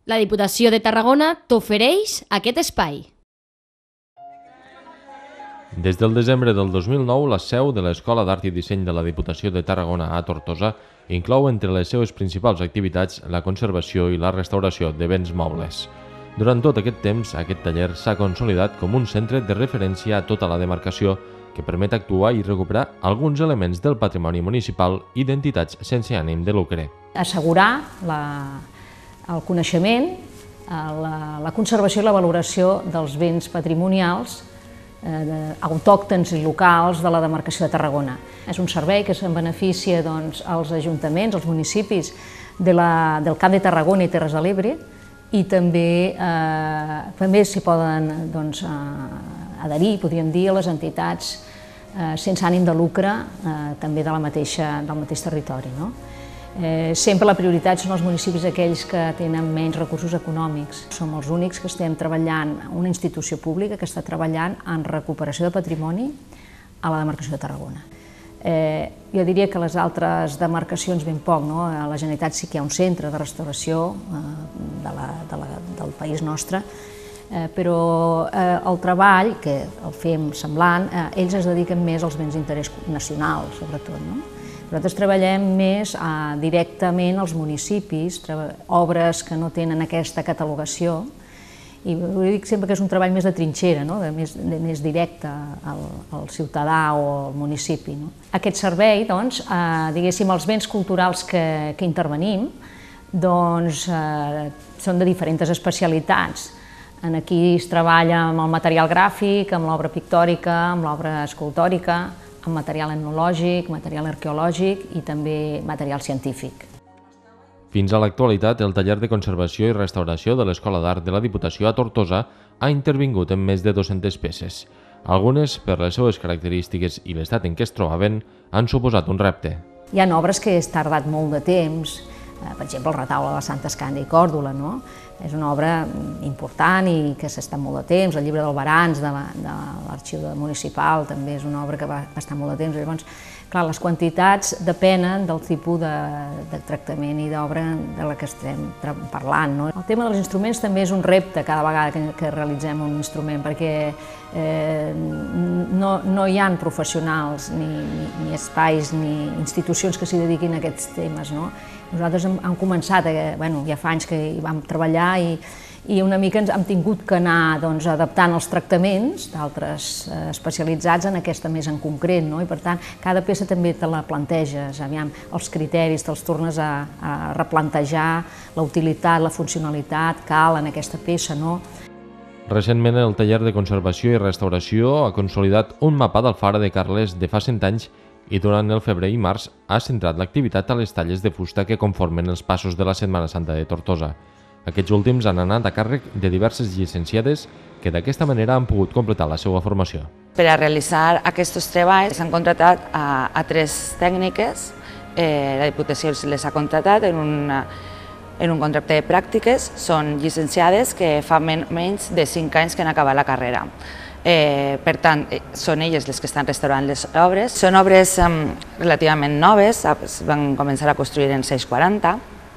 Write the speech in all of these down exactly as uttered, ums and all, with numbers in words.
La Diputació de Tarragona t'ofereix aquest espai. Des del desembre del dos mil nou, la seu de l'Escola d'Art i Disseny de la Diputació de Tarragona a Tortosa inclou entre les seves principals activitats la conservació i la restauració de béns mobles. Durant tot aquest temps, aquest taller s'ha consolidat com un centre de referència a tota la demarcació que permet actuar i recuperar alguns elements del patrimoni municipal i d'entitats sense ànim de lucre. Assegurar la, el coneixement, la, la conservació i la valoració dels béns patrimonials eh, autòctons i locals de la demarcació de Tarragona. És un servei que se'n beneficia doncs, als ajuntaments, als municipis de la, del Camp de Tarragona i Terres de l'Ebre, i també, eh, també s'hi poden doncs, eh, adherir, podríem dir, a les entitats eh, sense ànim de lucre eh, també de la mateixa, del mateix territori. No? Eh, sempre la prioritat són els municipis aquells que tenen menys recursos econòmics. Som els únics que estem treballant, una institució pública que està treballant en recuperació de patrimoni a la demarcació de Tarragona. Eh, jo diria que les altres demarcacions ben poc, no? A la Generalitat sí que hi ha un centre de restauració eh, de la, de la, del país nostre, eh, però eh, el treball, que el fem semblant, eh, ells es dediquen més als béns d'interès nacional, sobretot. No? Nosaltres treballem més eh, directament als municipis, obres que no tenen aquesta catalogació, i dic sempre que és un treball més de trinxera, no? de més, de més directe al, al ciutadà o al municipi. No? Aquest servei, doncs, eh, diguéssim, els béns culturals que, que intervenim, doncs, eh, són de diferents especialitats. Aquí es treballa amb el material gràfic, amb l'obra pictòrica, amb l'obra escultòrica, amb material etnològic, material arqueològic i també material científic. Fins a l'actualitat, el taller de conservació i restauració de l'Escola d'Art de la Diputació a Tortosa ha intervingut en més de dues-centes peces. Algunes, per les seves característiques i l'estat en què es trobaven, han suposat un repte. Hi ha obres que he tardat molt de temps, per exemple el retaule de la Santa Escàndida i Còrdula, no? És una obra important i que s'està molt de temps. El llibre del Barans de l'Arxiu municipal també és una obra que va estar molt de temps. Llavors, clar, les quantitats depenen del tipus de, de tractament i d'obra de la que estem parlant. No? El tema dels instruments també és un repte cada vegada que, que realitzem un instrument, perquè eh, no, no hi ha professionals, ni, ni, ni espais, ni institucions que s'hi dediquin a aquests temes. No? Nosaltres hem, hem començat, eh, bueno, ja fa anys que hi vam treballar i, i una mica ens hem tingut que anar doncs, adaptant els tractaments d'altres eh, especialitzats en aquesta més en concret, no? I per tant, cada peça també te la planteges, aviam, els criteris, te'ls tornes a, a replantejar, la utilitat, la funcionalitat, cal en aquesta peça, no? Recentment, el taller de conservació i restauració ha consolidat un mapa d'Alfara de Carles de fa cent anys i durant el febrer i març ha centrat l'activitat a les talles de fusta que conformen els passos de la Setmana Santa de Tortosa. Aquests últims han anat a càrrec de diverses llicenciades que d'aquesta manera han pogut completar la seva formació. Per a realitzar aquests treballs s'han contratat a, a tres tècniques. Eh, la Diputació les ha contratat en, una, en un contracte de pràctiques. Són llicenciades que fa men, menys de cinc anys que han acabat la carrera. Eh, per tant, són elles les que estan restaurant les obres. Són obres eh, relativament noves, es van començar a construir en anys quaranta.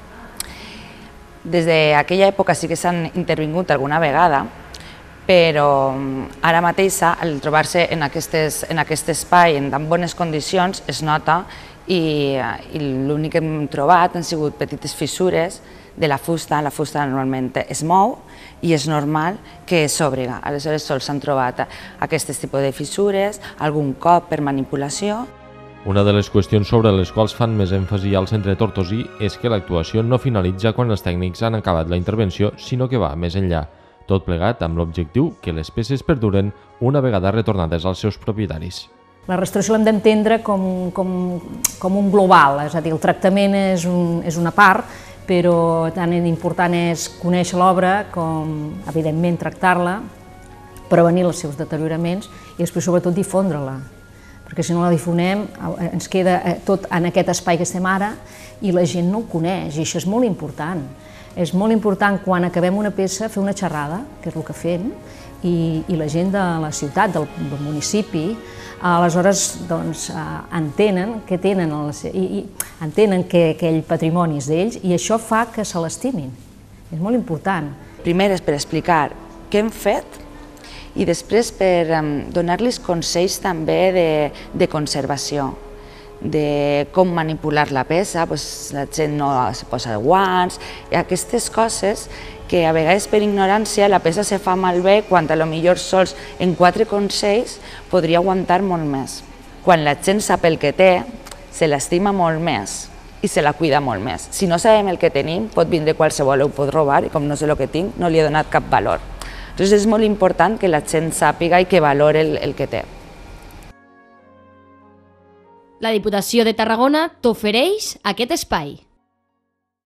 Des d'aquella època sí que s'han intervingut alguna vegada, però ara mateix, al trobar-se en, aquestes, en aquest espai en tan bones condicions, es nota i, i l'únic que hem trobat han sigut petites fissures de la fusta. La fusta normalment es mou i és normal que s'obriga. Aleshores sols s'han trobat aquest tipus de fissures, algun cop per manipulació. Una de les qüestions sobre les quals fan més èmfasi al centre tortosí és que l'actuació no finalitza quan els tècnics han acabat la intervenció, sinó que va més enllà. Tot plegat amb l'objectiu que les peces perduren una vegada retornades als seus propietaris. La restauració l'hem d'entendre com, com, com un global, és a dir, el tractament és, un, és una part, però tan important és conèixer l'obra com, evidentment, tractar-la, prevenir els seus deterioraments i després, sobretot, difondre-la. Perquè si no la difonem ens queda tot en aquest espai que estem ara i la gent no ho coneix, i això és molt important. És molt important quan acabem una peça fer una xerrada, que és el que fem, i, i la gent de la ciutat, del, del municipi, aleshores doncs, entenen que tenen, el, i, i entenen que aquell patrimoni és d'ells i això fa que se l'estimin. És molt important. Primer és per explicar què hem fet i després per donar-los consells també de, de conservació, de com manipular la peça, doncs la gent no se posa guants, i aquestes coses que a vegades per ignorància la peça se fa malbé quan a lo millor sols en quatre consells podria aguantar molt més. Quan la gent sap el que té, se l'estima molt més i se la cuida molt més. Si no sabem el que tenim, pot vindre qualsevol, ho pot robar i com no sé el que tinc, no li he donat cap valor. Llavors és molt important que la gent sàpiga i que valore el, el que té. La Diputació de Tarragona t'ofereix aquest espai.